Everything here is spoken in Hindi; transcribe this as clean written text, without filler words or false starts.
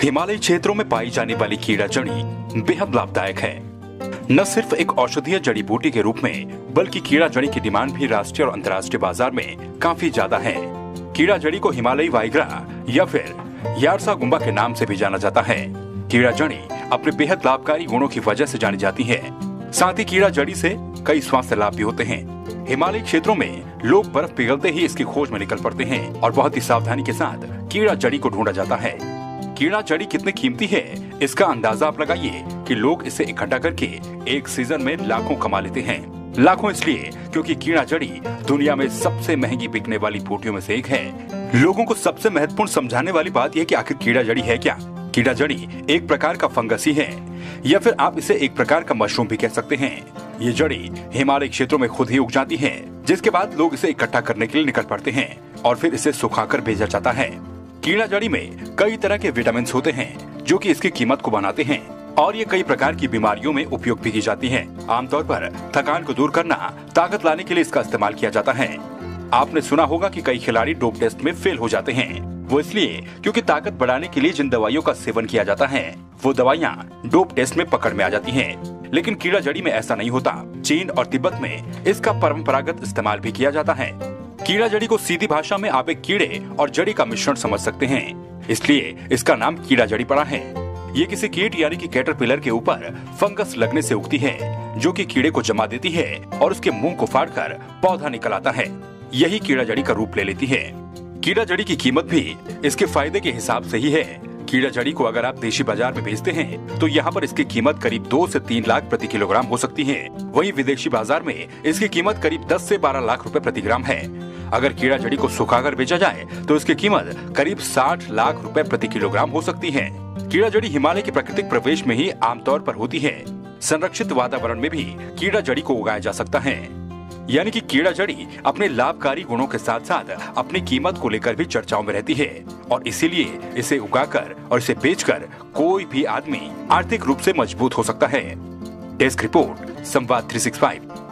हिमालयी क्षेत्रों में पाई जाने वाली कीड़ा जड़ी बेहद लाभदायक है। न सिर्फ एक औषधीय जड़ी बूटी के रूप में बल्कि कीड़ा जड़ी की डिमांड भी राष्ट्रीय और अंतर्राष्ट्रीय बाजार में काफी ज्यादा है। कीड़ा जड़ी को हिमालयी वाइग्रा या फिर यारसा गुम्बा के नाम से भी जाना जाता है। कीड़ा जड़ी अपने बेहद लाभकारी गुणों की वजह से जानी जाती है। साथ ही कीड़ा जड़ी से कई स्वास्थ्य लाभ भी होते हैं। हिमालयी क्षेत्रों में लोग बर्फ पिघलते ही इसकी खोज में निकल पड़ते हैं और बहुत ही सावधानी के साथ कीड़ा जड़ी को ढूंढा जाता है। कीड़ा जड़ी कितनी कीमती है इसका अंदाजा आप लगाइए कि लोग इसे इकट्ठा करके एक सीजन में लाखों कमा लेते हैं। लाखों इसलिए क्योंकि कीड़ा जड़ी दुनिया में सबसे महंगी बिकने वाली बूटियों में से एक है। लोगों को सबसे महत्वपूर्ण समझाने वाली बात यह कि आखिर कीड़ा जड़ी है क्या। कीड़ा जड़ी एक प्रकार का फंगस ही है या फिर आप इसे एक प्रकार का मशरूम भी कह सकते हैं। ये जड़ी हिमालय क्षेत्रों में खुद ही उग जाती है, जिसके बाद लोग इसे इकट्ठा करने के लिए निकल पड़ते हैं और फिर इसे सुखाकर भेजा जाता है। कीड़ा जड़ी में कई तरह के विटामिन होते हैं जो कि इसकी कीमत को बनाते हैं और ये कई प्रकार की बीमारियों में उपयोग भी की जाती है। आमतौर पर थकान को दूर करना, ताकत लाने के लिए इसका इस्तेमाल किया जाता है। आपने सुना होगा कि कई खिलाड़ी डोप टेस्ट में फेल हो जाते हैं। वो इसलिए क्योंकि ताकत बढ़ाने के लिए जिन दवाइयों का सेवन किया जाता है वो दवाइयाँ डोप टेस्ट में पकड़ में आ जाती हैं। लेकिन कीड़ा जड़ी में ऐसा नहीं होता। चीन और तिब्बत में इसका परंपरागत इस्तेमाल भी किया जाता है। कीड़ा जड़ी को सीधी भाषा में आप एक कीड़े और जड़ी का मिश्रण समझ सकते हैं, इसलिए इसका नाम कीड़ा जड़ी पड़ा है। ये किसी कीट यानी कि कैटरपिलर के ऊपर फंगस लगने से उगती है जो कि कीड़े को जमा देती है और उसके मुंह को फाड़कर पौधा निकल आता है। यही कीड़ा जड़ी का रूप ले लेती है। कीड़ा जड़ी की कीमत भी इसके फायदे के हिसाब से ही है। कीड़ा जड़ी को अगर आप देशी बाजार में बेचते हैं तो यहाँ पर इसकी कीमत करीब 2 से 3 लाख प्रति किलोग्राम हो सकती है। वहीं विदेशी बाजार में इसकी कीमत करीब 10 से 12 लाख रुपए प्रति ग्राम है। अगर कीड़ा जड़ी को सुखाकर बेचा जाए तो इसकी कीमत करीब 60 लाख रुपए प्रति किलोग्राम हो सकती है। कीड़ा जड़ी हिमालय के प्राकृतिक प्रवेश में ही आमतौर पर होती है। संरक्षित वातावरण में भी कीड़ा जड़ी को उगाया जा सकता है। यानी कि कीड़ा जड़ी अपने लाभकारी गुणों के साथ साथ अपनी कीमत को लेकर भी चर्चाओं में रहती है और इसीलिए इसे उगाकर और इसे बेचकर कोई भी आदमी आर्थिक रूप से मजबूत हो सकता है। डेस्क रिपोर्ट, संवाद 365।